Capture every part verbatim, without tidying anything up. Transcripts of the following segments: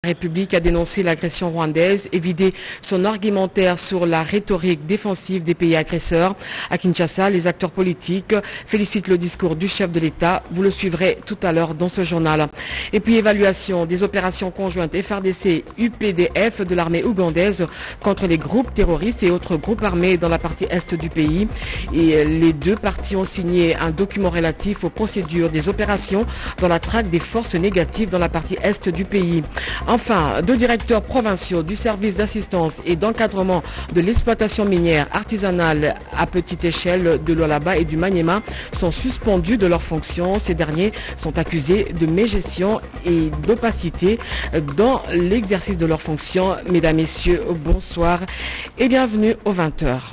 République a dénoncé l'agression rwandaise et vidé son argumentaire sur la rhétorique défensive des pays agresseurs. À Kinshasa, les acteurs politiques félicitent le discours du chef de l'État. Vous le suivrez tout à l'heure dans ce journal. Et puis évaluation des opérations conjointes F R D C U P D F de l'armée ougandaise contre les groupes terroristes et autres groupes armés dans la partie est du pays. Et les deux parties ont signé un document relatif aux procédures des opérations dans la traque des forces négatives dans la partie est du pays. Enfin, deux directeurs provinciaux du service d'assistance et d'encadrement de l'exploitation minière artisanale à petite échelle de l'Olaba et du Maniema sont suspendus de leurs fonctions. Ces derniers sont accusés de mégestion et d'opacité dans l'exercice de leurs fonctions. Mesdames, Messieurs, bonsoir et bienvenue aux vingt heures.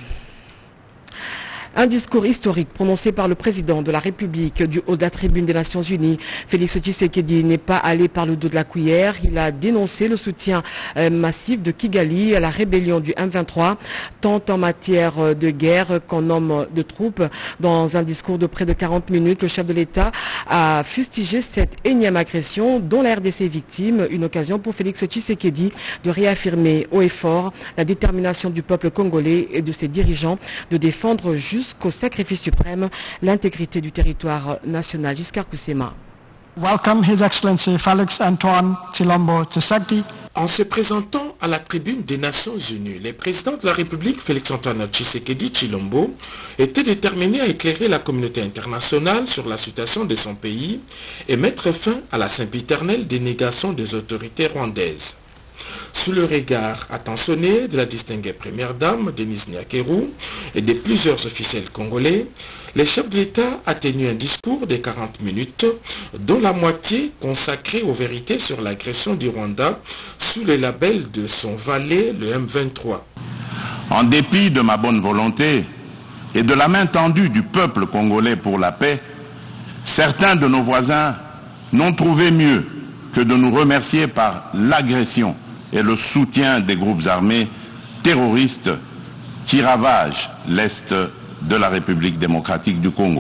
Un discours historique prononcé par le président de la République du haut de la tribune des Nations Unies. Félix Tshisekedi n'est pas allé par le dos de la cuillère. Il a dénoncé le soutien euh, massif de Kigali à la rébellion du M vingt-trois, tant en matière de guerre qu'en homme de troupes. Dans un discours de près de quarante minutes, le chef de l'État a fustigé cette énième agression dont la R D C est victime. Une occasion pour Félix Tshisekedi de réaffirmer haut et fort la détermination du peuple congolais et de ses dirigeants de défendre juste jusqu'au sacrifice suprême l'intégrité du territoire national. Giscard Koussema. Welcome His Excellency Félix Antoine Tshilombo Tshisekedi. En se présentant à la tribune des Nations Unies, le président de la République, Félix Antoine Tshisekedi Tshilombo, était déterminé à éclairer la communauté internationale sur la situation de son pays et mettre fin à la sempiternelle dénégation des autorités rwandaises. Sous le regard attentionné de la distinguée première dame Denise Nyakeru et de plusieurs officiels congolais, le chef de l'État a tenu un discours de quarante minutes, dont la moitié consacrée aux vérités sur l'agression du Rwanda sous le label de son valet, le M vingt-trois. En dépit de ma bonne volonté et de la main tendue du peuple congolais pour la paix, certains de nos voisins n'ont trouvé mieux que de nous remercier par l'agression et le soutien des groupes armés terroristes qui ravagent l'Est de la République démocratique du Congo.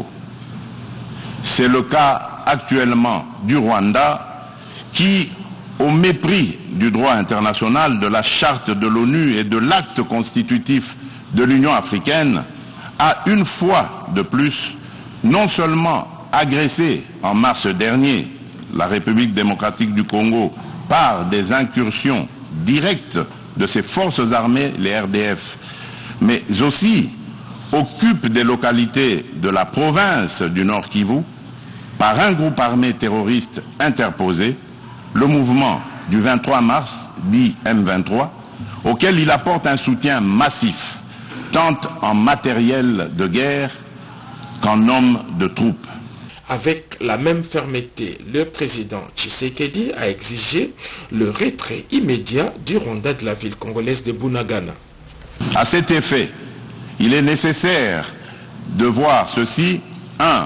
C'est le cas actuellement du Rwanda qui, au mépris du droit international, de la charte de l'ONU et de l'acte constitutif de l'Union africaine, a une fois de plus non seulement agressé en mars dernier la République démocratique du Congo par des incursions directes de ses forces armées, les R D F, mais aussi occupe des localités de la province du Nord Kivu par un groupe armé terroriste interposé, le mouvement du vingt-trois mars, dit M vingt-trois, auquel il apporte un soutien massif, tant en matériel de guerre qu'en hommes de troupes. Avec la même fermeté, le président Tshisekedi a exigé le retrait immédiat du Rwanda de la ville congolaise de Bunagana. À cet effet, il est nécessaire de voir ceci. un.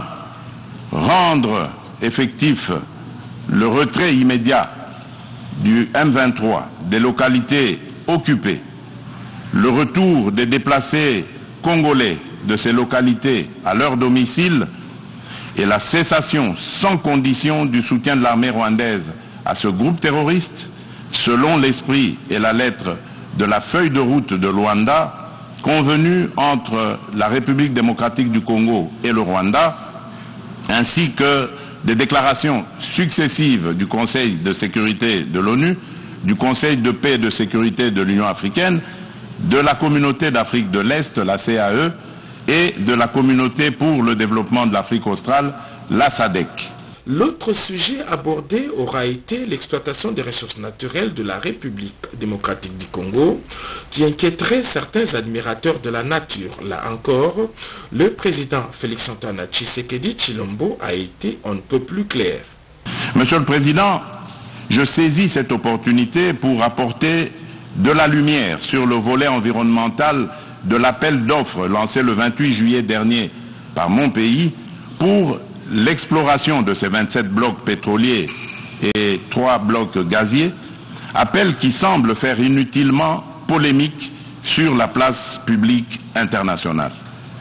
Rendre effectif le retrait immédiat du M vingt-trois des localités occupées, le retour des déplacés congolais de ces localités à leur domicile et la cessation sans condition du soutien de l'armée rwandaise à ce groupe terroriste, selon l'esprit et la lettre de la feuille de route de Luanda, convenue entre la République démocratique du Congo et le Rwanda, ainsi que des déclarations successives du Conseil de sécurité de l'ONU, du Conseil de paix et de sécurité de l'Union africaine, de la Communauté d'Afrique de l'Est, la C A E, et de la Communauté pour le développement de l'Afrique australe, la S A D C. L'autre sujet abordé aura été l'exploitation des ressources naturelles de la République démocratique du Congo, qui inquiéterait certains admirateurs de la nature. Là encore, le président Félix Antoine Tshisekedi Tshilombo a été on ne peut plus clair. Monsieur le Président, je saisis cette opportunité pour apporter de la lumière sur le volet environnemental de l'appel d'offres lancé le vingt-huit juillet dernier par mon pays pour l'exploration de ces vingt-sept blocs pétroliers et trois blocs gaziers, appel qui semble faire inutilement polémique sur la place publique internationale.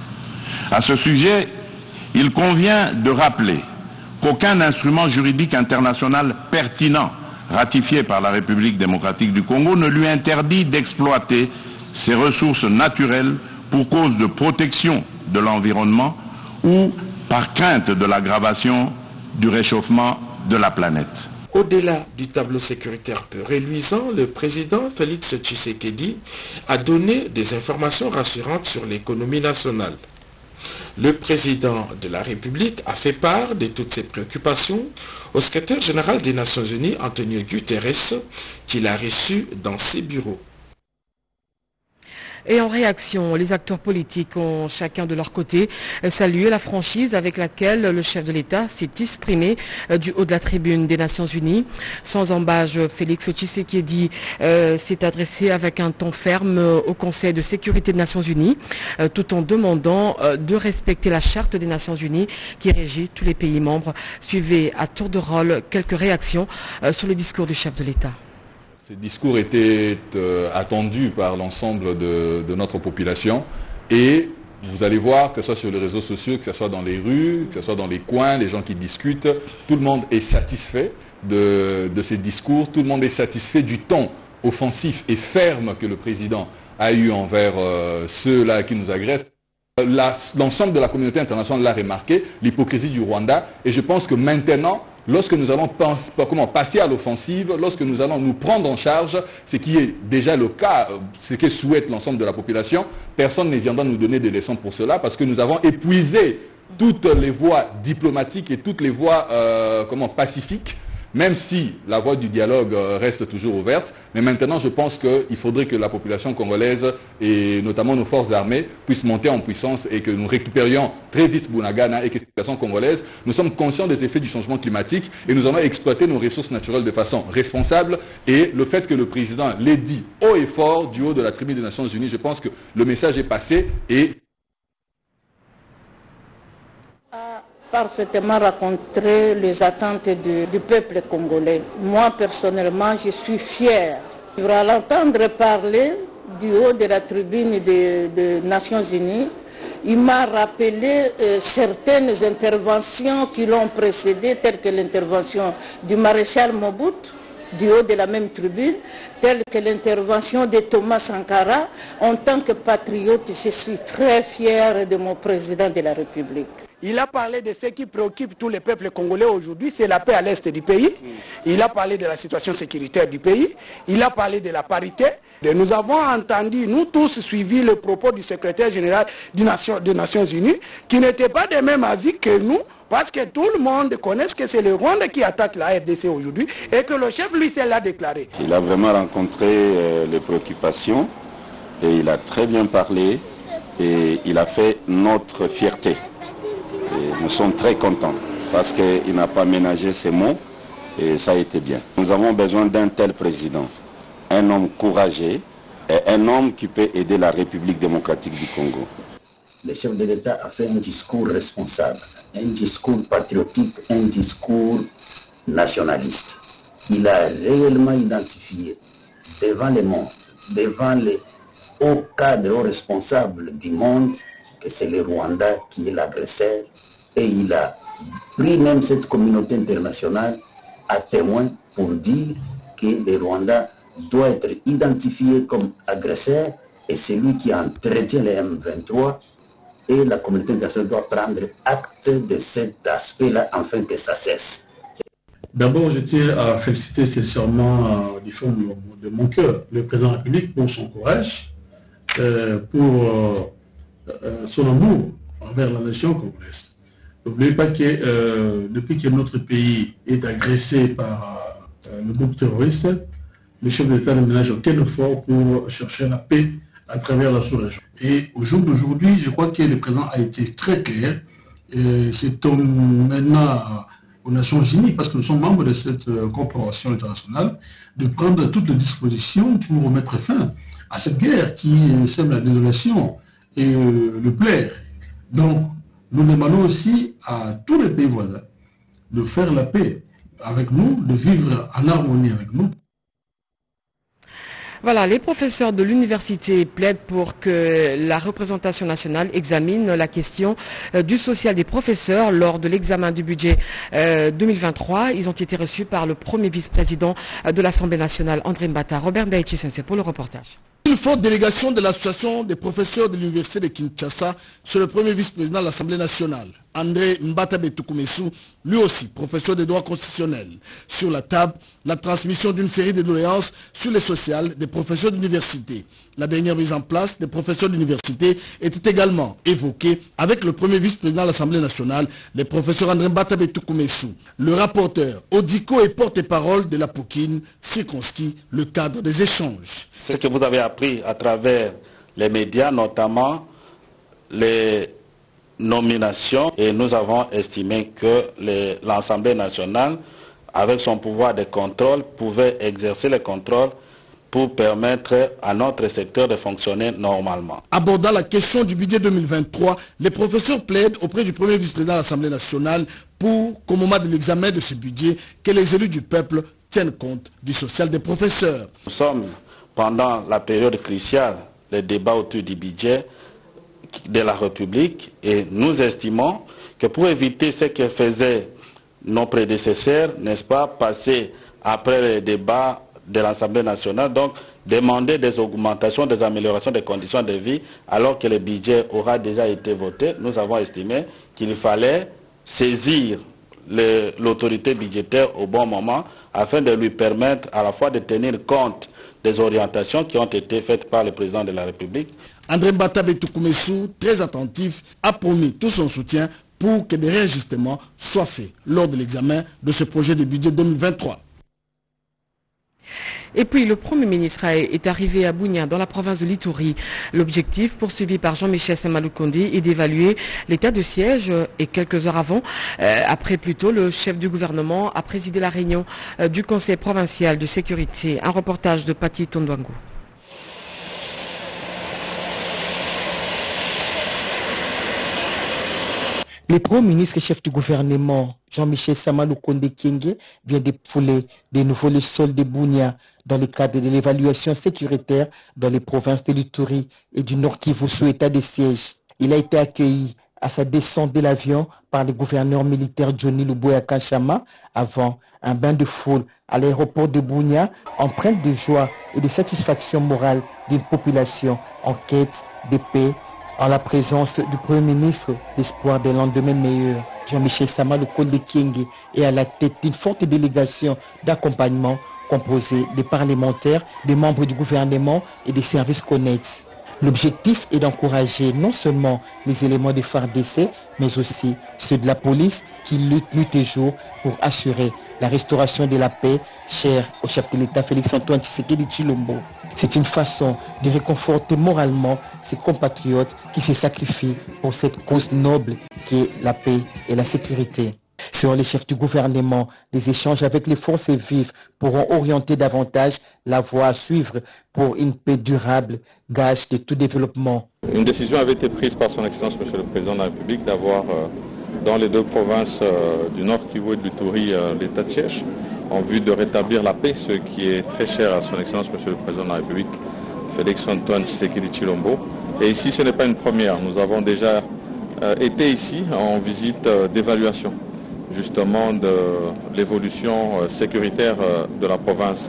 À ce sujet, il convient de rappeler qu'aucun instrument juridique international pertinent ratifié par la République démocratique du Congo ne lui interdit d'exploiter ses ressources naturelles pour cause de protection de l'environnement ou par crainte de l'aggravation du réchauffement de la planète. Au-delà du tableau sécuritaire peu reluisant, le président Félix Tshisekedi a donné des informations rassurantes sur l'économie nationale. Le président de la République a fait part de toutes ces préoccupations au secrétaire général des Nations Unies, Antonio Guterres, qu'il a reçu dans ses bureaux. Et en réaction, les acteurs politiques ont chacun de leur côté salué la franchise avec laquelle le chef de l'État s'est exprimé du haut de la tribune des Nations Unies. Sans embâche, Félix Tshisekedi euh, s'est adressé avec un ton ferme au Conseil de sécurité des Nations Unies, euh, tout en demandant euh, de respecter la charte des Nations Unies qui régit tous les pays membres. Suivez à tour de rôle quelques réactions euh, sur le discours du chef de l'État. Ce discours était euh, attendu par l'ensemble de, de notre population et vous allez voir, que ce soit sur les réseaux sociaux, que ce soit dans les rues, que ce soit dans les coins, les gens qui discutent, tout le monde est satisfait de, de ces discours, tout le monde est satisfait du ton offensif et ferme que le président a eu envers euh, ceux-là qui nous agressent. L'ensemble de la communauté internationale l'a remarqué, l'hypocrisie du Rwanda, et je pense que maintenant, lorsque nous allons pense, comment, passer à l'offensive, lorsque nous allons nous prendre en charge, ce qui est déjà le cas, ce que souhaite l'ensemble de la population, personne ne viendra nous donner des leçons pour cela, parce que nous avons épuisé toutes les voies diplomatiques et toutes les voies euh, comment, pacifiques, même si la voie du dialogue reste toujours ouverte. Mais maintenant, je pense qu'il faudrait que la population congolaise et notamment nos forces armées puissent monter en puissance et que nous récupérions très vite Bunagana et que la population congolaise, nous sommes conscients des effets du changement climatique et nous allons exploiter nos ressources naturelles de façon responsable. Et le fait que le président l'ait dit haut et fort du haut de la tribune des Nations Unies, je pense que le message est passé et parfaitement rencontré les attentes du, du peuple congolais. Moi, personnellement, je suis fier. Je vais l'entendre parler du haut de la tribune des, des Nations Unies. Il m'a rappelé euh, certaines interventions qui l'ont précédé, telles que l'intervention du maréchal Mobutu, du haut de la même tribune, telle que l'intervention de Thomas Sankara. En tant que patriote, je suis très fier de mon président de la République. Il a parlé de ce qui préoccupe tous les peuples congolais aujourd'hui, c'est la paix à l'est du pays. Il a parlé de la situation sécuritaire du pays. Il a parlé de la parité. Nous avons entendu, nous tous, suivi le propos du secrétaire général des Nations, des Nations Unies, qui n'était pas de même avis que nous, parce que tout le monde connaît que c'est le Rwanda qui attaque la R D C aujourd'hui et que le chef, lui, l'a déclaré. Il a vraiment rencontré euh, les préoccupations et il a très bien parlé et il a fait notre fierté. Et nous sommes très contents parce qu'il n'a pas ménagé ses mots et ça a été bien. Nous avons besoin d'un tel président, un homme courageux et un homme qui peut aider la République démocratique du Congo. Le chef de l'État a fait un discours responsable, un discours patriotique, un discours nationaliste. Il a réellement identifié devant le monde, devant les hauts cadres, hauts responsables du monde, que c'est le Rwanda qui est l'agresseur. Et il a pris même cette communauté internationale à témoin pour dire que le Rwanda doit être identifié comme agresseur et c'est lui qui entretient les M vingt-trois et la communauté internationale doit prendre acte de cet aspect-là afin que ça cesse. D'abord, je tiens à féliciter sincèrement euh, du fond de mon cœur le président de la République pour son courage, euh, pour euh, euh, son amour envers la nation congolaise. N'oubliez pas que euh, depuis que notre pays est agressé par euh, le groupe terroriste, le chef de l'État ne ménage aucun effort pour chercher la paix à travers la sous-région. Et au jour d'aujourd'hui, je crois que le président a été très clair. C'est maintenant aux Nations Unies, parce que nous sommes membres de cette euh, corporation internationale, de prendre toutes les dispositions pour mettre fin à cette guerre qui sème la désolation et euh, le plaire. Donc, nous demandons aussi à tous les pays voisins de faire la paix avec nous, de vivre en harmonie avec nous. Voilà, les professeurs de l'université plaident pour que la représentation nationale examine la question euh, du social des professeurs lors de l'examen du budget euh, deux mille vingt-trois. Ils ont été reçus par le premier vice-président euh, de l'Assemblée nationale, André Mbata. Robert Ndaïchi-Sensei pour le reportage. Une forte délégation de l'association des professeurs de l'université de Kinshasa chez le premier vice-président de l'Assemblée nationale, André Mbata Betukumesu, lui aussi professeur de droit constitutionnel. Sur la table, la transmission d'une série de doléances sur les sociales des professeurs d'université. La dernière mise en place des professeurs d'université était également évoquée avec le premier vice-président de l'Assemblée nationale, le professeur André Mbata Betukumesu. Le rapporteur, Odiko et porte-parole de la P O C I N, circonscrit le cadre des échanges. Ce que vous avez appris à travers les médias, notamment les nominations, et nous avons estimé que l'Assemblée nationale, avec son pouvoir de contrôle, pouvait exercer le contrôle pour permettre à notre secteur de fonctionner normalement. Abordant la question du budget deux mille vingt-trois, les professeurs plaident auprès du premier vice-président de l'Assemblée nationale pour qu'au moment de l'examen de ce budget, que les élus du peuple tiennent compte du social des professeurs. Nous sommes pendant la période cruciale, les débats autour du budget de la République, et nous estimons que pour éviter ce que faisaient nos prédécesseurs, n'est-ce pas, passer après les débats de l'Assemblée nationale, donc demander des augmentations, des améliorations des conditions de vie, alors que le budget aura déjà été voté, nous avons estimé qu'il fallait saisir l'autorité budgétaire au bon moment afin de lui permettre à la fois de tenir compte des orientations qui ont été faites par le président de la République. André Mbata Betukumesu, très attentif, a promis tout son soutien pour que des réajustements soient faits lors de l'examen de ce projet de budget deux mille vingt-trois. Et puis le Premier ministre est arrivé à Bunia, dans la province de l'Ituri. L'objectif poursuivi par Jean-Michel Samaloukonde est d'évaluer l'état de siège. Et quelques heures avant, euh, après plutôt, le chef du gouvernement a présidé la réunion euh, du Conseil provincial de sécurité. Un reportage de Pati Tondwango. Le Premier ministre et chef du gouvernement, Jean-Michel Samaloukonde Kyenge, vient dépouler de nouveau le sol de Bunia dans le cadre de l'évaluation sécuritaire dans les provinces de l'Ituri et du Nord Kivu sous état de siège. Il a été accueilli à sa descente de l'avion par le gouverneur militaire Johnny Luboya Kanchama avant un bain de foule à l'aéroport de Bunia, empreinte de joie et de satisfaction morale d'une population en quête de paix. En la présence du Premier ministre, l'espoir des lendemains meilleurs, Jean-Michel Samaloukonde Kyenge est à la tête d'une forte délégation d'accompagnement composée des parlementaires, des membres du gouvernement et des services connexes. L'objectif est d'encourager non seulement les éléments des F A R D C, mais aussi ceux de la police qui luttent nuit et jour pour assurer la restauration de la paix, chère au chef de l'État Félix-Antoine Tshisekedi Tshilombo. C'est une façon de réconforter moralement ses compatriotes qui se sacrifient pour cette cause noble qui est la paix et la sécurité. Selon les chefs du gouvernement, les échanges avec les forces vives pourront orienter davantage la voie à suivre pour une paix durable, gage de tout développement. Une décision avait été prise par son Excellence Monsieur le Président de la République d'avoir euh, dans les deux provinces euh, du Nord Kivu et de l'Ituri euh, l'état de siège en vue de rétablir la paix, ce qui est très cher à son Excellence Monsieur le Président de la République, Félix-Antoine Tshisekedi Tshilombo. Et ici, ce n'est pas une première. Nous avons déjà euh, été ici en visite euh, d'évaluation justement de l'évolution euh, sécuritaire euh, de la province.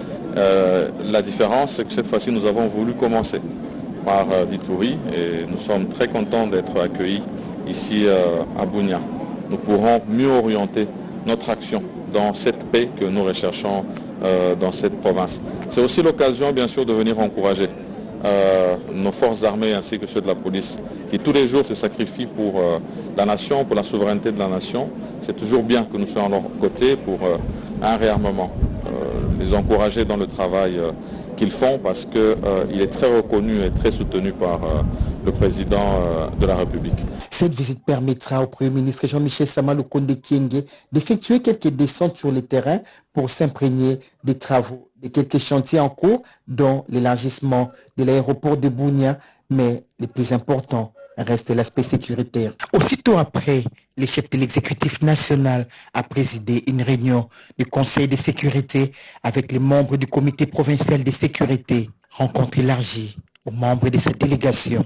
Euh, la différence, c'est que cette fois-ci, nous avons voulu commencer par euh, l'Ituri et nous sommes très contents d'être accueillis ici euh, à Bunia. Nous pourrons mieux orienter notre action dans cette paix que nous recherchons euh, dans cette province. C'est aussi l'occasion, bien sûr, de venir encourager euh, nos forces armées ainsi que ceux de la police qui tous les jours se sacrifient pour euh, la nation, pour la souveraineté de la nation. C'est toujours bien que nous soyons à leur côté pour euh, un réarmement. Euh, les encourager dans le travail euh, qu'ils font parce qu'il euh, est très reconnu et très soutenu par euh, le président euh, de la République. Cette visite permettra au Premier ministre Jean-Michel Samaloukonde Kyenge d'effectuer quelques descentes sur le terrain pour s'imprégner des travaux de quelques chantiers en cours, dont l'élargissement de l'aéroport de Bunia, mais le plus important, reste l'aspect sécuritaire. Aussitôt après, le chef de l'exécutif national a présidé une réunion du Conseil de sécurité avec les membres du comité provincial de sécurité, rencontre élargie aux membres de cette délégation.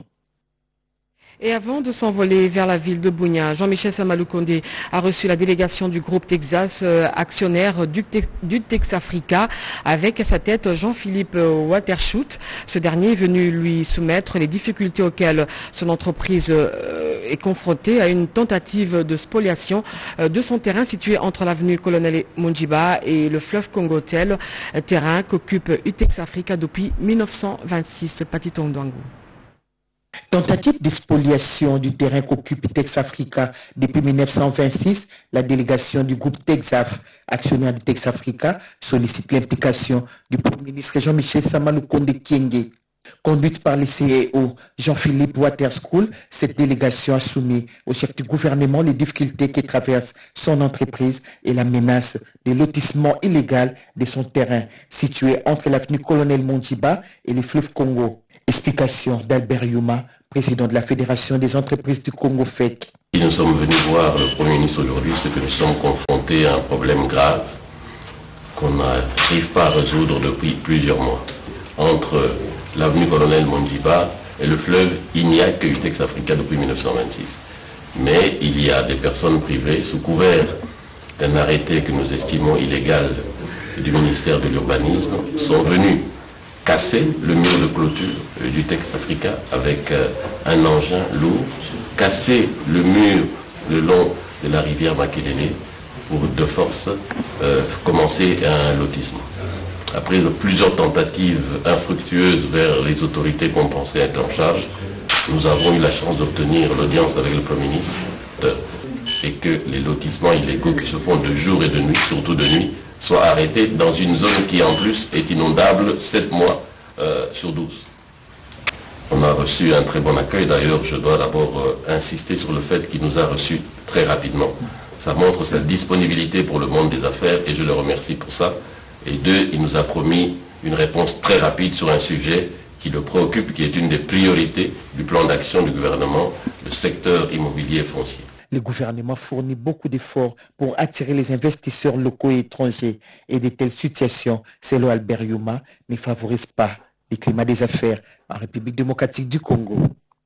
Et avant de s'envoler vers la ville de Bunia, Jean-Michel Samalou Kondé a reçu la délégation du groupe Texas, euh, actionnaire du, te du Texafrica, avec à sa tête Jean-Philippe Watershoot. Ce dernier est venu lui soumettre les difficultés auxquelles son entreprise euh, est confrontée à une tentative de spoliation euh, de son terrain situé entre l'avenue Colonel Monjiba et le fleuve Congo-Tel, terrain qu'occupe U Texafrica depuis mille neuf cent vingt-six. Patiton Ndwangu. Tentative de spoliation du terrain qu'occupe Texafrica depuis mille neuf cent vingt-six, la délégation du groupe Texaf, actionnaire de Texafrica, sollicite l'implication du Premier ministre Jean-Michel Samalou Kondé Kyenge. Conduite par le C E O Jean-Philippe Waterschool, cette délégation a soumis au chef du gouvernement les difficultés que traverse son entreprise et la menace de lotissement illégal de son terrain situé entre l'avenue Colonel Monjiba et le fleuve Congo. Explication d'Albert Youma, président de la Fédération des entreprises du Congo F E C. Nous sommes venus voir le Premier ministre aujourd'hui, c'est que nous sommes confrontés à un problème grave qu'on n'arrive pas à résoudre depuis plusieurs mois. Entre l'avenue Colonel Monjiba et le fleuve, il n'y a que U Texafrica depuis mille neuf cent vingt-six. Mais il y a des personnes privées sous couvert d'un arrêté que nous estimons illégal du ministère de l'Urbanisme sont venus casser le mur de clôture du Texafrica avec euh, un engin lourd, casser le mur le long de la rivière Makelele pour de force euh, commencer un lotissement. Après plusieurs tentatives infructueuses vers les autorités qu'on pensait être en charge, nous avons eu la chance d'obtenir l'audience avec le Premier ministre et que les lotissements illégaux qui se font de jour et de nuit, surtout de nuit, soient arrêtés dans une zone qui en plus est inondable sept mois euh, sur douze. On a reçu un très bon accueil, d'ailleurs je dois d'abord euh, insister sur le fait qu'il nous a reçus très rapidement. Ça montre sa disponibilité pour le monde des affaires et je le remercie pour ça. Et deux, il nous a promis une réponse très rapide sur un sujet qui le préoccupe, qui est une des priorités du plan d'action du gouvernement, le secteur immobilier foncier. Le gouvernement fournit beaucoup d'efforts pour attirer les investisseurs locaux et étrangers et de telles situations, selon Albert Youma, ne favorisent pas le climat des affaires en République démocratique du Congo.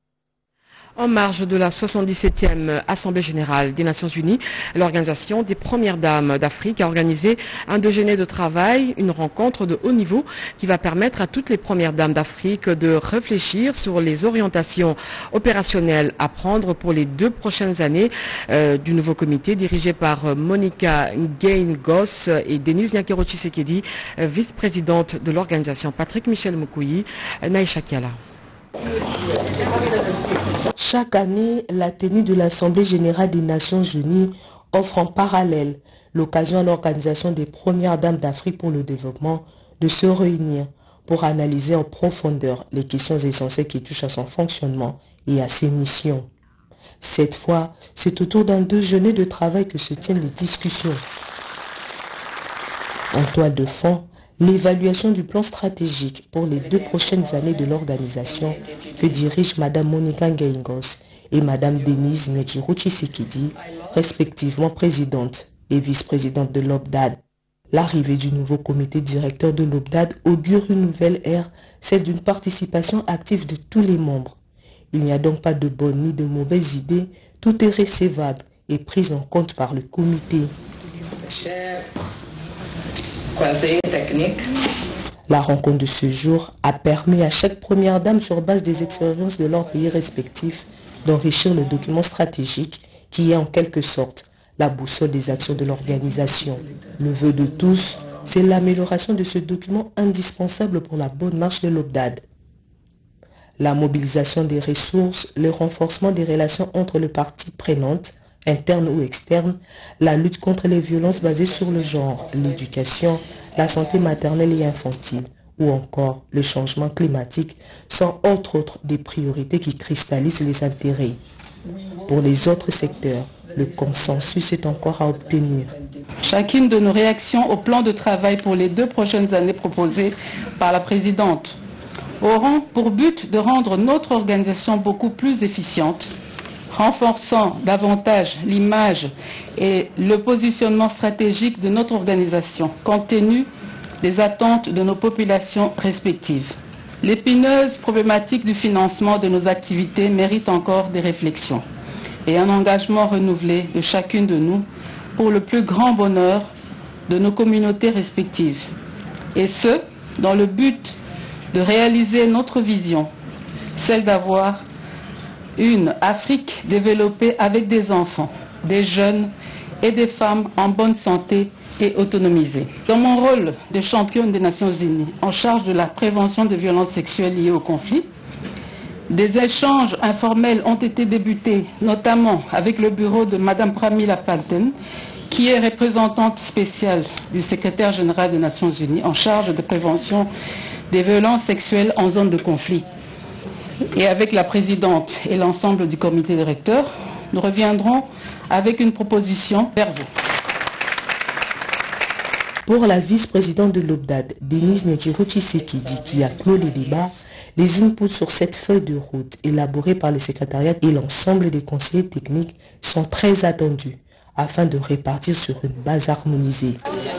En marge de la soixante-dix-septième Assemblée générale des Nations unies, l'Organisation des Premières Dames d'Afrique a organisé un déjeuner de travail, une rencontre de haut niveau qui va permettre à toutes les Premières Dames d'Afrique de réfléchir sur les orientations opérationnelles à prendre pour les deux prochaines années euh, du nouveau comité dirigé par Monica Ngaine-Goss et Denise Nyakero-Tshisekedi, vice-présidente de l'organisation. Patrick Michel Moukouyi, Naïcha Kiala. Chaque année, la tenue de l'Assemblée générale des Nations unies offre en parallèle l'occasion à l'Organisation des Premières Dames d'Afrique pour le développement de se réunir pour analyser en profondeur les questions essentielles qui touchent à son fonctionnement et à ses missions. Cette fois, c'est autour d'un déjeuner de travail que se tiennent les discussions. En toile de fond, l'évaluation du plan stratégique pour les deux prochaines années de l'organisation que dirigent Mme Monica Ngaine-Goss et Mme Denise Nyakero-Tshisekedi, respectivement présidente et vice-présidente de l'O B D A D. L'arrivée du nouveau comité directeur de l'O B D A D augure une nouvelle ère, celle d'une participation active de tous les membres. Il n'y a donc pas de bonnes ni de mauvaises idées, tout est recevable et pris en compte par le comité. Conseiller technique. La rencontre de ce jour a permis à chaque première dame, sur base des expériences de leurs pays respectifs, d'enrichir le document stratégique qui est en quelque sorte la boussole des actions de l'organisation. Le vœu de tous, c'est l'amélioration de ce document indispensable pour la bonne marche de l'O B D A D. La mobilisation des ressources, le renforcement des relations entre les parties prenantes, internes ou externes, la lutte contre les violences basées sur le genre, l'éducation, la santé maternelle et infantile, ou encore le changement climatique, sont entre autres des priorités qui cristallisent les intérêts. Pour les autres secteurs, le consensus est encore à obtenir. Chacune de nos réactions au plan de travail pour les deux prochaines années proposées par la présidente auront pour but de rendre notre organisation beaucoup plus efficiente, renforçant davantage l'image et le positionnement stratégique de notre organisation, compte tenu des attentes de nos populations respectives. L'épineuse problématique du financement de nos activités mérite encore des réflexions et un engagement renouvelé de chacune de nous pour le plus grand bonheur de nos communautés respectives. Et ce, dans le but de réaliser notre vision, celle d'avoir une Afrique développée avec des enfants, des jeunes et des femmes en bonne santé et autonomisées. Dans mon rôle de championne des Nations Unies en charge de la prévention des violences sexuelles liées au conflit, des échanges informels ont été débutés, notamment avec le bureau de Madame Pramila Patten, qui est représentante spéciale du secrétaire général des Nations Unies en charge de prévention des violences sexuelles en zone de conflit. Et avec la présidente et l'ensemble du comité directeur, nous reviendrons avec une proposition vers vous. Pour la vice-présidente de l'O B D A D, Denise Nyetiro-Tshisekedi, qui a clos les débats, les inputs sur cette feuille de route élaborée par le secrétariat et l'ensemble des conseillers techniques sont très attendus afin de répartir sur une base harmonisée.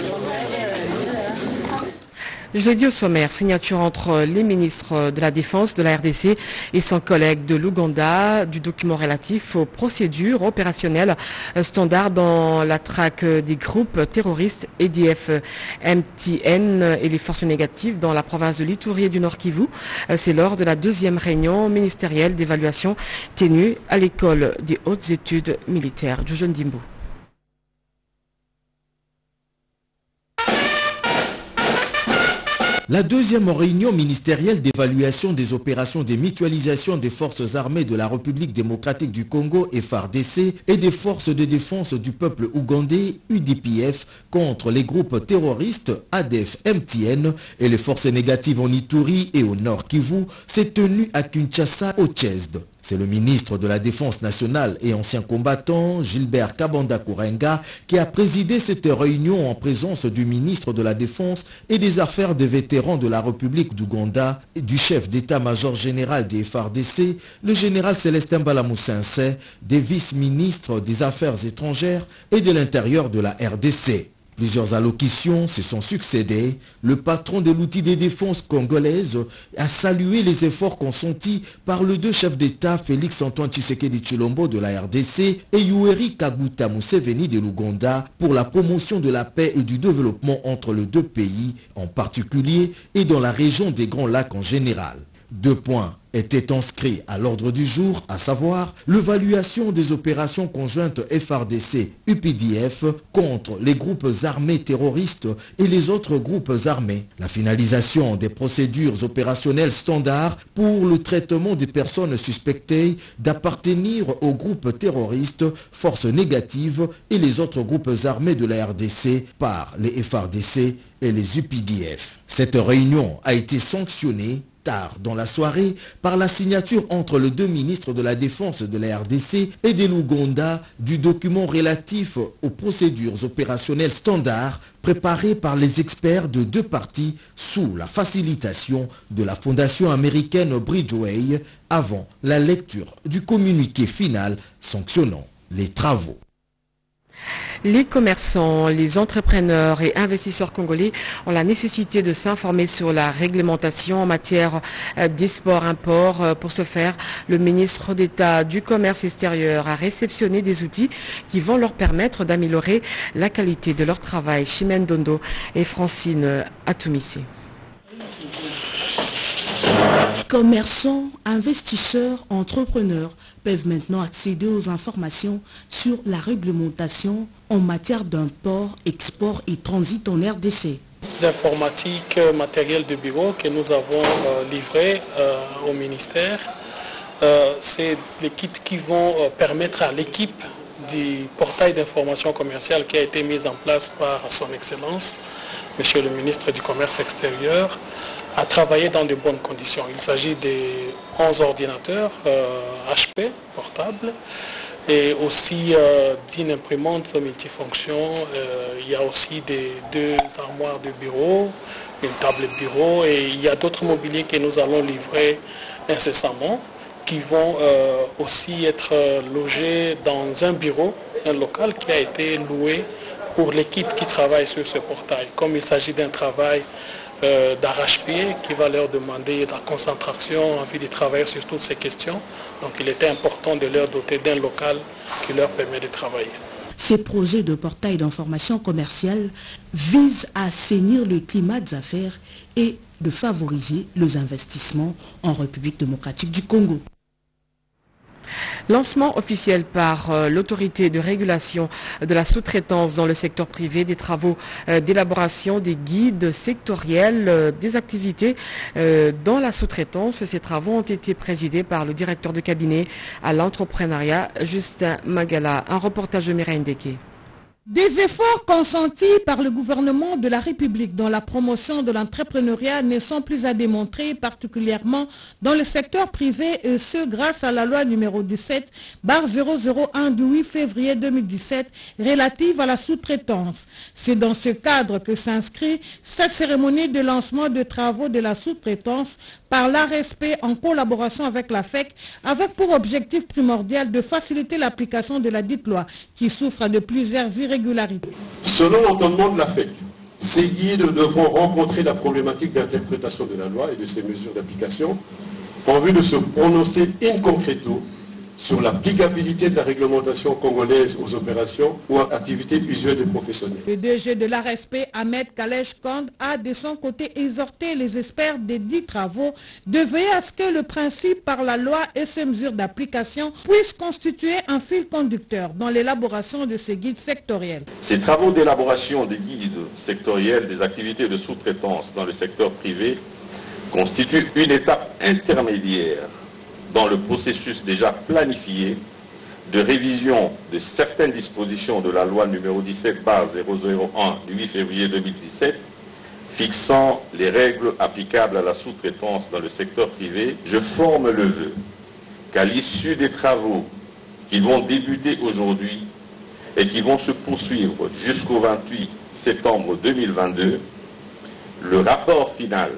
Je l'ai dit au sommaire, signature entre les ministres de la Défense de la R D C et son collègue de l'Ouganda du document relatif aux procédures opérationnelles standards dans la traque des groupes terroristes E D F M T N et les forces négatives dans la province de l'Ituri et du Nord Kivu. C'est lors de la deuxième réunion ministérielle d'évaluation tenue à l'école des hautes études militaires. Jojo Ndimbo. La deuxième réunion ministérielle d'évaluation des opérations de mutualisation des forces armées de la République démocratique du Congo F A R D C et des forces de défense du peuple ougandais U D P F contre les groupes terroristes A D F M T N et les forces négatives en Ituri et au Nord Kivu s'est tenue à Kinshasa au Tchèsde. C'est le ministre de la Défense nationale et ancien combattant, Gilbert Kabanda Kourenga, qui a présidé cette réunion en présence du ministre de la Défense et des Affaires des vétérans de la République d'Ouganda et du chef d'état-major général des F A R D C, le général Célestin Balamoussense, des vice-ministres des Affaires étrangères et de l'intérieur de la R D C. Plusieurs allocutions se sont succédées. Le patron de l'outil de défense congolaise a salué les efforts consentis par les deux chefs d'État, Félix-Antoine Tshisekedi Tshilombo de la R D C et Yoweri Kaguta Museveni de l'Ouganda pour la promotion de la paix et du développement entre les deux pays en particulier et dans la région des Grands Lacs en général. Deux points étaient inscrits à l'ordre du jour, à savoir l'évaluation des opérations conjointes F A R D C U P D F contre les groupes armés terroristes et les autres groupes armés, la finalisation des procédures opérationnelles standards pour le traitement des personnes suspectées d'appartenir aux groupes terroristes, forces négatives et les autres groupes armés de la R D C par les F A R D C et les U P D F. Cette réunion a été sanctionnée tard dans la soirée par la signature entre les deux ministres de la Défense de la R D C et de l'Ouganda du document relatif aux procédures opérationnelles standards préparé par les experts de deux parties sous la facilitation de la fondation américaine Bridgeway avant la lecture du communiqué final sanctionnant les travaux. Les commerçants, les entrepreneurs et investisseurs congolais ont la nécessité de s'informer sur la réglementation en matière d'export-import. Pour ce faire, le ministre d'État du Commerce extérieur a réceptionné des outils qui vont leur permettre d'améliorer la qualité de leur travail. Chimène Dondo et Francine Atoumissé. Commerçants, investisseurs, entrepreneurs peuvent maintenant accéder aux informations sur la réglementation en matière d'import, export et transit en R D C. Les informatiques, matériel de bureau que nous avons euh, livré euh, au ministère, euh, c'est les kits qui vont euh, permettre à l'équipe du portail d'information commerciale qui a été mise en place par son Excellence, Monsieur le ministre du Commerce extérieur, à travailler dans de bonnes conditions. Il s'agit des onze ordinateurs euh, H P portables et aussi euh, d'une imprimante multifonction. Euh, il y a aussi des deux armoires de bureau, une table bureau, et il y a d'autres mobiliers que nous allons livrer incessamment, qui vont euh, aussi être logés dans un bureau, un local qui a été loué pour l'équipe qui travaille sur ce portail. Comme il s'agit d'un travail euh, d'arrache-pied qui va leur demander de la concentration, envie de travailler sur toutes ces questions, donc il était important de leur doter d'un local qui leur permet de travailler. Ces projets de portail d'information commerciale visent à assainir le climat des affaires et de favoriser les investissements en République démocratique du Congo. Lancement officiel par euh, l'autorité de régulation de la sous-traitance dans le secteur privé des travaux euh, d'élaboration des guides sectoriels euh, des activités euh, dans la sous-traitance. Ces travaux ont été présidés par le directeur de cabinet à l'entrepreneuriat, Justin Magala. Un reportage de Mireille Ndeke. Des efforts consentis par le gouvernement de la République dans la promotion de l'entrepreneuriat ne sont plus à démontrer, particulièrement dans le secteur privé, et ce grâce à la loi numéro dix-sept barre zéro zéro un du huit février deux mille dix-sept relative à la sous-traitance. C'est dans ce cadre que s'inscrit cette cérémonie de lancement de travaux de la sous-traitance par l'A R S P en collaboration avec la F E C, avec pour objectif primordial de faciliter l'application de la dite loi qui souffre de plusieurs irrégularités. Selon l'entendement de la F E C, ces guides devront rencontrer la problématique d'interprétation de la loi et de ses mesures d'application en vue de se prononcer in concreto sur l'applicabilité de la réglementation congolaise aux opérations ou à activités usuelles des professionnels. Le D G de l'A R S P, Ahmed Kalesh Kand, a de son côté exhorté les experts des dix travaux de veiller à ce que le principe par la loi et ses mesures d'application puissent constituer un fil conducteur dans l'élaboration de ces guides sectoriels. Ces travaux d'élaboration des guides sectoriels des activités de sous-traitance dans le secteur privé constituent une étape intermédiaire dans le processus déjà planifié de révision de certaines dispositions de la loi numéro dix-sept barre zéro zéro un du huit février deux mille dix-sept fixant les règles applicables à la sous-traitance dans le secteur privé. Je forme le vœu qu'à l'issue des travaux qui vont débuter aujourd'hui et qui vont se poursuivre jusqu'au vingt-huit septembre deux mille vingt-deux, le rapport final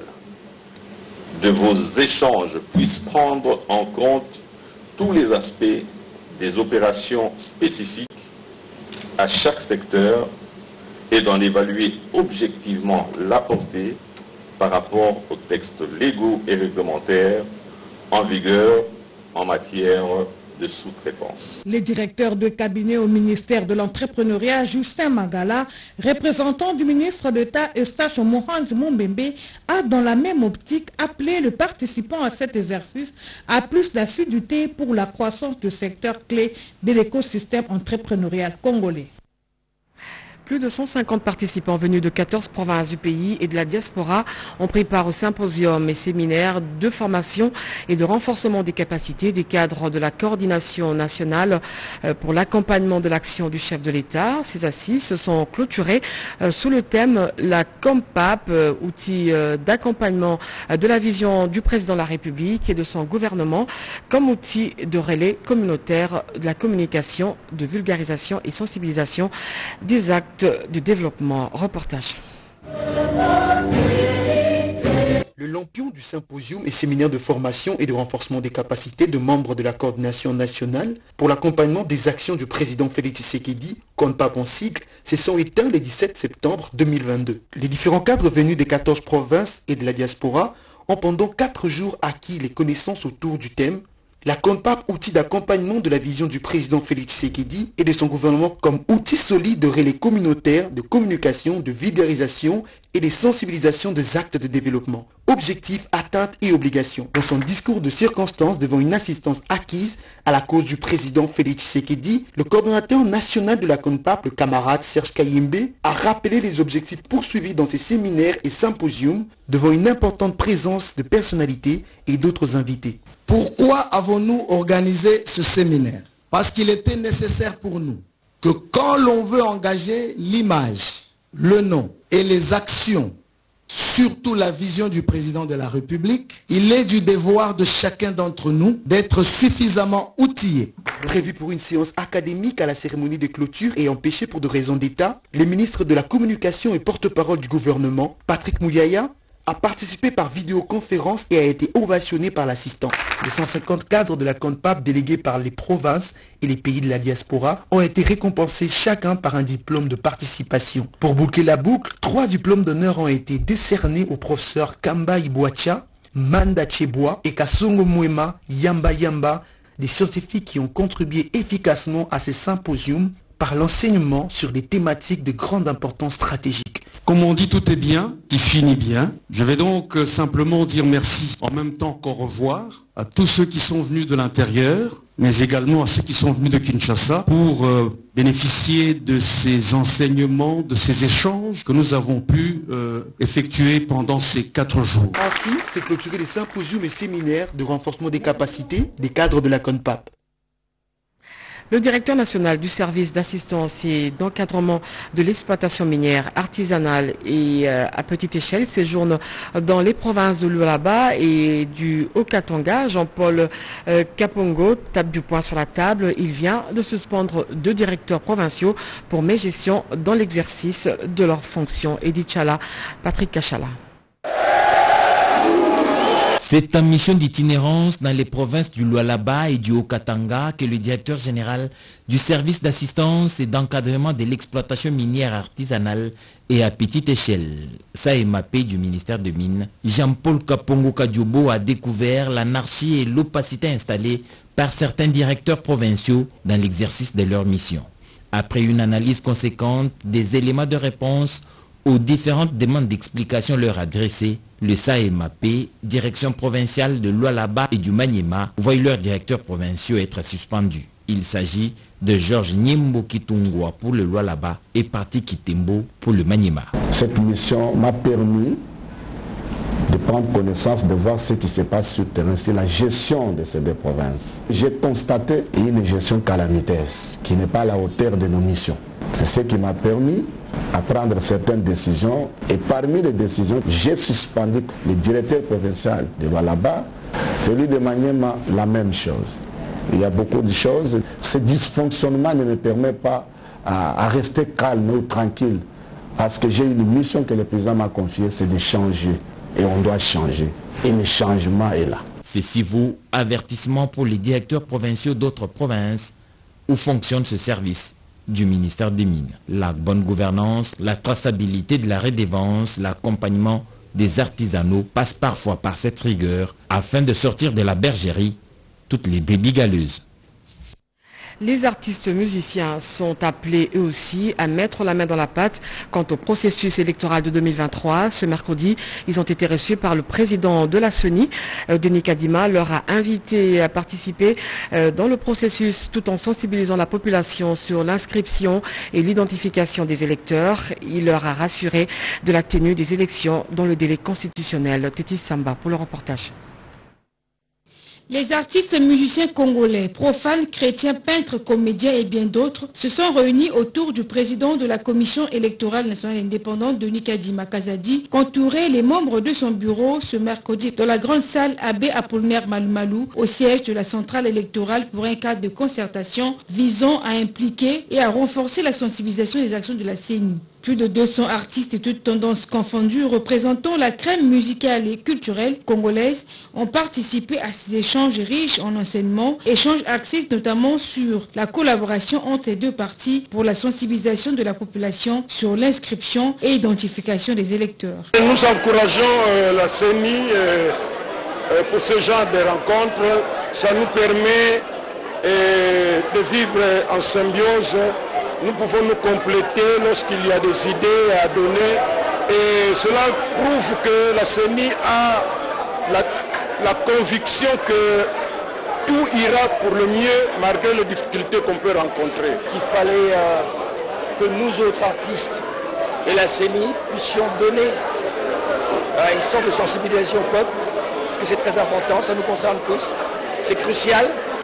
de vos échanges puissent prendre en compte tous les aspects des opérations spécifiques à chaque secteur et d'en évaluer objectivement la portée par rapport aux textes légaux et réglementaires en vigueur en matière de sous-traitance. Le directeur de cabinet au ministère de l'entrepreneuriat, Justin Magala, représentant du ministre d'État Eustache Mohanz Mumbembe, a dans la même optique appelé le participant à cet exercice à plus d'assiduité pour la croissance du secteur clé de l'écosystème entrepreneurial congolais. Plus de cent cinquante participants venus de quatorze provinces du pays et de la diaspora ont pris part au symposium et séminaire de formation et de renforcement des capacités des cadres de la coordination nationale pour l'accompagnement de l'action du chef de l'État. Ces assises se sont clôturées sous le thème la COMPAP, outil d'accompagnement de la vision du président de la République et de son gouvernement comme outil de relais communautaire de la communication, de vulgarisation et sensibilisation des actes de développement. Reportage. Le lampion du symposium et séminaire de formation et de renforcement des capacités de membres de la coordination nationale pour l'accompagnement des actions du président Félix Tshisekedi, COMPAP en sigle, se sont éteints le dix-sept septembre deux mille vingt-deux. Les différents cadres venus des quatorze provinces et de la diaspora ont pendant quatre jours acquis les connaissances autour du thème la COMPAP, outil d'accompagnement de la vision du président Félix Tshisekedi et de son gouvernement comme outil solide de relais communautaire, de communication, de vulgarisation et de sensibilisation des actes de développement. Objectifs, atteintes et obligations. Dans son discours de circonstance devant une assistance acquise à la cause du président Félix Tshisekedi, le coordonnateur national de la COMPAP, le camarade Serge Kayembe, a rappelé les objectifs poursuivis dans ces séminaires et symposiums devant une importante présence de personnalités et d'autres invités. Pourquoi avons-nous organisé ce séminaire? Parce qu'il était nécessaire pour nous que quand l'on veut engager l'image, le nom et les actions surtout la vision du président de la République. Il est du devoir de chacun d'entre nous d'être suffisamment outillé. Prévu pour une séance académique à la cérémonie de clôture et empêché pour de raisons d'État, le ministre de la Communication et porte-parole du gouvernement, Patrick Mouyaya, a participé par vidéoconférence et a été ovationné par l'assistant. Les cent cinquante cadres de la CONPAP délégués par les provinces et les pays de la diaspora ont été récompensés chacun par un diplôme de participation. Pour boucler la boucle, trois diplômes d'honneur ont été décernés aux professeurs Kamba Iboacha, Manda Cheboa et Kasongo Mwema Yamba Yamba, des scientifiques qui ont contribué efficacement à ces symposiums par l'enseignement sur des thématiques de grande importance stratégique. Comme on dit, tout est bien, qui finit bien. Je vais donc simplement dire merci en même temps qu'au revoir à tous ceux qui sont venus de l'intérieur, mais également à ceux qui sont venus de Kinshasa pour euh, bénéficier de ces enseignements, de ces échanges que nous avons pu euh, effectuer pendant ces quatre jours. Ainsi, c'est clôturer les symposiums et séminaires de renforcement des capacités des cadres de la CONPAP. Le directeur national du service d'assistance et d'encadrement de l'exploitation minière artisanale et euh, à petite échelle séjourne dans les provinces de Lualaba et du Haut-Katanga. Jean-Paul euh, Kapongo tape du poing sur la table. Il vient de suspendre deux directeurs provinciaux pour mégestion dans l'exercice de leurs fonctions. Edith Chala, Patrick Kachala. C'est en mission d'itinérance dans les provinces du Lualaba et du Haut-Katanga que le directeur général du service d'assistance et d'encadrement de l'exploitation minière artisanale et à petite échelle, S A E M A P du ministère de Mines, Jean-Paul Kapongo Kadiobo a découvert l'anarchie et l'opacité installée par certains directeurs provinciaux dans l'exercice de leur mission. Après une analyse conséquente des éléments de réponse aux différentes demandes d'explication leur adressées, le S A E M A P, direction provinciale de Lualaba et du Maniema, voit leurs directeurs provinciaux être suspendus. Il s'agit de Georges Nyembo Kitungwa pour le Lualaba et Parti Kitembo pour le Maniema. Cette mission m'a permis de prendre connaissance, de voir ce qui se passe sur le terrain, c'est la gestion de ces deux provinces. J'ai constaté une gestion calamiteuse qui n'est pas à la hauteur de nos missions. C'est ce qui m'a permis à prendre certaines décisions et parmi les décisions, j'ai suspendu le directeur provincial de Lualaba, celui de Maniema, la même chose. Il y a beaucoup de choses. Ce dysfonctionnement ne me permet pas à, à rester calme ou tranquille parce que j'ai une mission que le président m'a confiée, c'est de changer et on doit changer. Et le changement est là. Ceci vaut avertissement pour les directeurs provinciaux d'autres provinces où fonctionne ce service du ministère des Mines. La bonne gouvernance, la traçabilité de la redevance, l'accompagnement des artisanaux passe parfois par cette rigueur afin de sortir de la bergerie toutes les brebis galeuses. Les artistes musiciens sont appelés eux aussi à mettre la main dans la pâte quant au processus électoral de deux mille vingt-trois. Ce mercredi, ils ont été reçus par le président de la C E N I. Denis Kadima leur a invité à participer dans le processus tout en sensibilisant la population sur l'inscription et l'identification des électeurs. Il leur a rassuré de la tenue des élections dans le délai constitutionnel. Tétis Samba pour le reportage. Les artistes musiciens congolais, profanes, chrétiens, peintres, comédiens et bien d'autres se sont réunis autour du président de la Commission électorale nationale indépendante, Denis Kadima Kazadi, qu'entouraient les membres de son bureau ce mercredi dans la grande salle Abbé Apollinaire Malumalou, au siège de la centrale électorale pour un cadre de concertation visant à impliquer et à renforcer la sensibilisation des actions de la C E N I. Plus de deux cents artistes et toutes tendances confondues représentant la crème musicale et culturelle congolaise ont participé à ces échanges riches en enseignements, échanges axés notamment sur la collaboration entre les deux parties pour la sensibilisation de la population sur l'inscription et identification des électeurs. Nous encourageons euh, la C E N I euh, euh, pour ce genre de rencontres. Ça nous permet euh, de vivre en symbiose. Nous pouvons nous compléter lorsqu'il y a des idées à donner et cela prouve que la C E N I a la, la conviction que tout ira pour le mieux malgré les difficultés qu'on peut rencontrer. Qu'il fallait euh, que nous autres artistes et la C E N I puissions donner euh, une sorte de sensibilisation au peuple, que c'est très important, ça nous concerne tous, c'est crucial.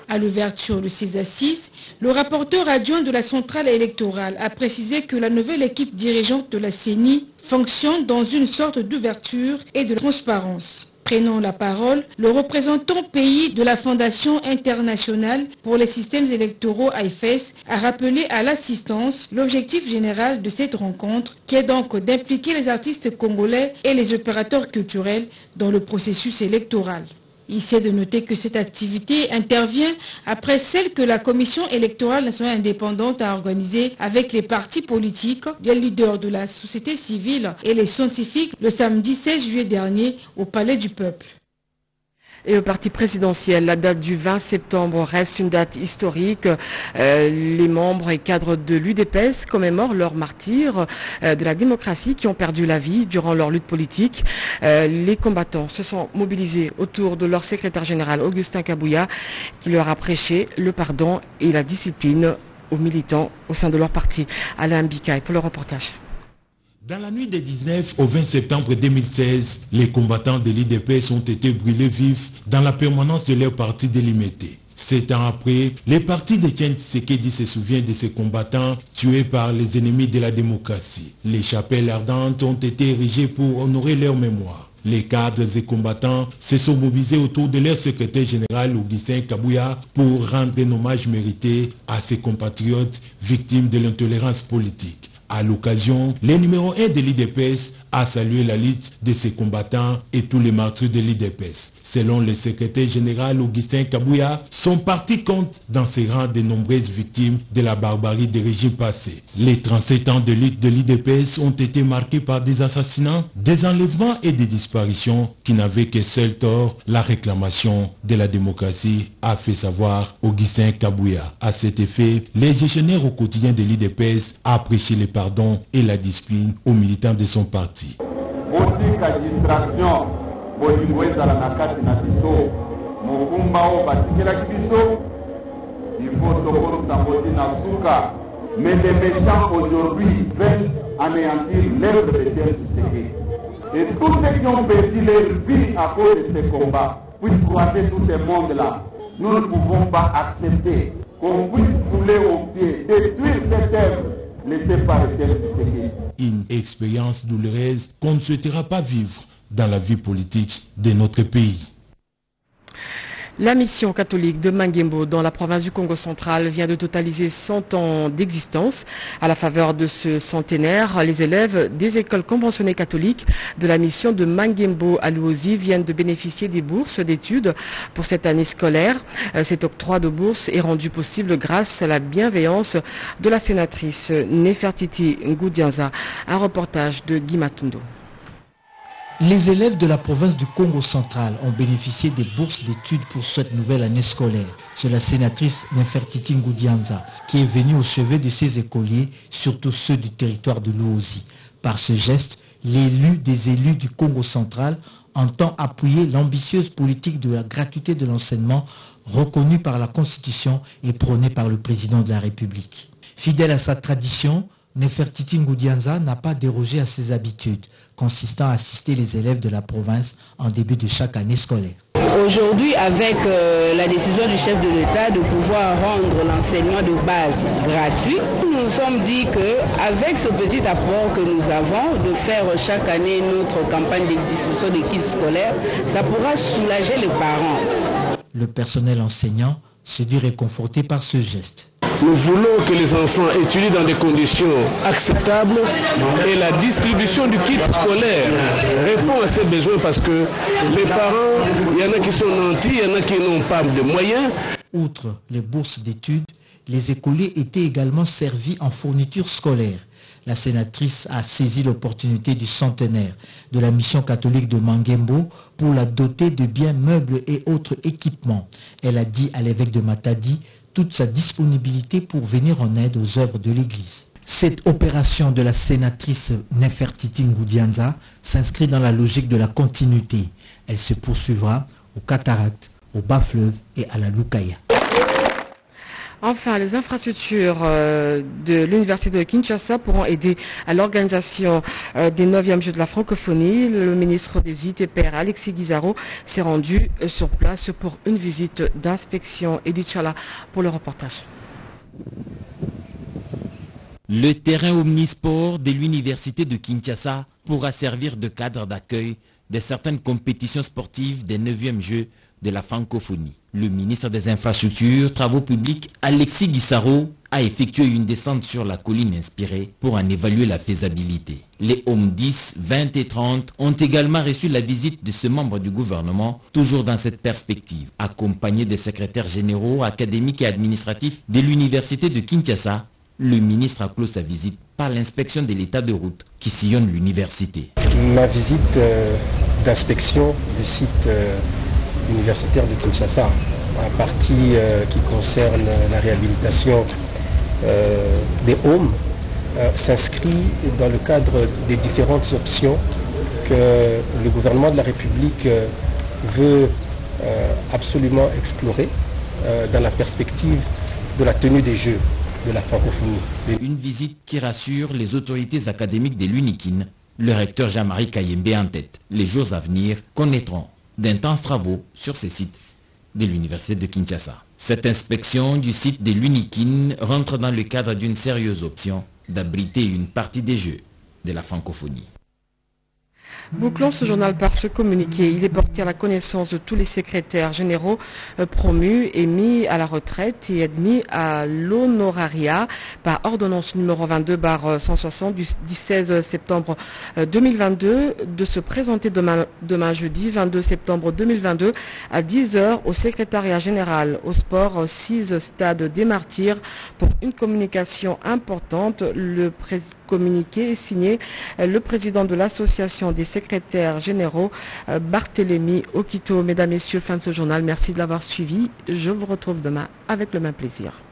À l'ouverture de ces assises, le rapporteur adjoint de la centrale électorale a précisé que la nouvelle équipe dirigeante de la C E N I fonctionne dans une sorte d'ouverture et de transparence. Prenant la parole, le représentant pays de la Fondation internationale pour les systèmes électoraux A F S a rappelé à l'assistance l'objectif général de cette rencontre, qui est donc d'impliquer les artistes congolais et les opérateurs culturels dans le processus électoral. Il s'est de noter que cette activité intervient après celle que la Commission électorale nationale indépendante a organisée avec les partis politiques, les leaders de la société civile et les scientifiques le samedi seize juillet dernier au Palais du Peuple. Et au parti présidentiel, la date du vingt septembre reste une date historique. Euh, les membres et cadres de l'U D P S commémorent leurs martyrs euh, de la démocratie qui ont perdu la vie durant leur lutte politique. Euh, les combattants se sont mobilisés autour de leur secrétaire général Augustin Kabouya, qui leur a prêché le pardon et la discipline aux militants au sein de leur parti. Alain Bikaï pour le reportage. Dans la nuit des dix-neuf au vingt septembre deux mille seize, les combattants de l'U D P S ont été brûlés vifs dans la permanence de leur parti délimité. Sept ans après, les partis d'Etienne Tshisekedi se souviennent de ces combattants tués par les ennemis de la démocratie. Les chapelles ardentes ont été érigées pour honorer leur mémoire. Les cadres et combattants se sont mobilisés autour de leur secrétaire général Augustin Kabouya pour rendre un hommage mérité à ses compatriotes victimes de l'intolérance politique. À l'occasion, le numéro un de l'U D P S a salué la lutte de ses combattants et tous les martyrs de l'U D P S. Selon le secrétaire général Augustin Kabouya, son parti compte dans ses rangs de nombreuses victimes de la barbarie des régimes passés. Les trente-sept ans de lutte de l'U D P S ont été marqués par des assassinats, des enlèvements et des disparitions qui n'avaient que seul tort la réclamation de la démocratie, a fait savoir Augustin Kabouya. À cet effet, les gestionnaires au quotidien de l'U D P S a prêché le pardon et la discipline aux militants de son parti. bolingo ezala na kati na biso mokumba oyo batikelaki biso il faut tokonusa mboti na suka mais les méchants aujourd'hui veulent anéantir l'œuvre de Etienne Tshisekedi et tous ceux qui ont perdu leur vie à cause de ces combats puissent croiser tout ce monde là. Nous ne pouvons pas accepter qu'on puisse fouler au pied, détruire cette œuvre laissée par Etienne Tshisekedi. Une expérience douloureuse qu'on ne souhaitera pas vivre dans la vie politique de notre pays. La mission catholique de Mangembo dans la province du Congo central vient de totaliser cent ans d'existence. À la faveur de ce centenaire, les élèves des écoles conventionnées catholiques de la mission de Mangembo à Luozi viennent de bénéficier des bourses d'études pour cette année scolaire. Cet octroi de bourse est rendu possible grâce à la bienveillance de la sénatrice Nefertiti Ngoudianza. Un reportage de Guy Matundo. Les élèves de la province du Congo central ont bénéficié des bourses d'études pour cette nouvelle année scolaire. C'est la sénatrice Nefertiti Ngoudianza qui est venue au chevet de ses écoliers, surtout ceux du territoire de Luozi. Par ce geste, l'élu des élus du Congo central entend appuyer l'ambitieuse politique de la gratuité de l'enseignement reconnue par la Constitution et prônée par le président de la République. Fidèle à sa tradition, Nefertiti Ngoudianza n'a pas dérogé à ses habitudes, consistant à assister les élèves de la province en début de chaque année scolaire. Aujourd'hui, avec euh, la décision du chef de l'État de pouvoir rendre l'enseignement de base gratuit, nous nous sommes dit qu'avec ce petit apport que nous avons de faire chaque année notre campagne de distribution des kits scolaires, ça pourra soulager les parents. Le personnel enseignant se dit réconforté par ce geste. Nous voulons que les enfants étudient dans des conditions acceptables et la distribution du kit scolaire répond à ces besoins parce que les parents, il y en a qui sont nantis, il y en a qui n'ont pas de moyens. Outre les bourses d'études, les écoliers étaient également servis en fournitures scolaires. La sénatrice a saisi l'opportunité du centenaire de la mission catholique de Mangembo pour la doter de biens meubles et autres équipements. Elle a dit à l'évêque de Matadi toute sa disponibilité pour venir en aide aux œuvres de l'Église. Cette opération de la sénatrice Nefertiti Ngoudianza s'inscrit dans la logique de la continuité. Elle se poursuivra aux cataractes, au Bas-Fleuve et à la Lukaya. Enfin, les infrastructures euh, de l'Université de Kinshasa pourront aider à l'organisation euh, des neuvièmes Jeux de la francophonie. Le ministre des I T P R, Alexis Guizaro, s'est rendu euh, sur place pour une visite d'inspection. Edith Chala pour le reportage. Le terrain omnisport de l'Université de Kinshasa pourra servir de cadre d'accueil de certaines compétitions sportives des neuvièmes Jeux de la francophonie. Le ministre des Infrastructures, Travaux publics, Alexis Guissaro, a effectué une descente sur la colline inspirée pour en évaluer la faisabilité. Les O M dix, vingt et trente ont également reçu la visite de ce membre du gouvernement, toujours dans cette perspective, accompagné des secrétaires généraux, académiques et administratifs de l'Université de Kinshasa. Le ministre a clos sa visite par l'inspection de l'état de route qui sillonne l'université. Ma visite euh, d'inspection du site euh, universitaire de Kinshasa, la partie euh, qui concerne la réhabilitation euh, des homes, euh, s'inscrit dans le cadre des différentes options que le gouvernement de la République euh, veut euh, absolument explorer euh, dans la perspective de la tenue des Jeux de la francophonie. Une visite qui rassure les autorités académiques de l'UNIKIN, le recteur Jean-Marie Kayembe en tête. Les jours à venir connaîtront d'intenses travaux sur ces sites de l'Université de Kinshasa. Cette inspection du site de l'UNIKIN rentre dans le cadre d'une sérieuse option d'abriter une partie des Jeux de la francophonie. Bouclons ce journal par ce communiqué. Il est porté à la connaissance de tous les secrétaires généraux euh, promus et mis à la retraite et admis à l'honorariat par ordonnance numéro vingt-deux barre cent soixante du seize septembre deux mille vingt-deux de se présenter demain, demain jeudi vingt-deux septembre deux mille vingt-deux à dix heures au secrétariat général au sport six Stade des Martyrs pour une communication importante. Le président communiqué est signé le président de l'association des secrétaires généraux, Barthélémy Okito. Mesdames, Messieurs, fin de ce journal. Merci de l'avoir suivi. Je vous retrouve demain avec le même plaisir.